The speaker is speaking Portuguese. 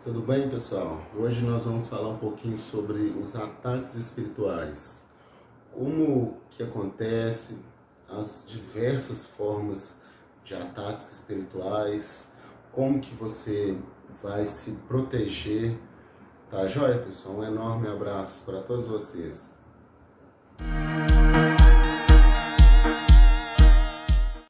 Tudo bem, pessoal? Hoje nós vamos falar um pouquinho sobre os ataques espirituais. Como que acontece, as diversas formas de ataques espirituais, como que você vai se proteger. Tá joia, pessoal? Um enorme abraço para todos vocês.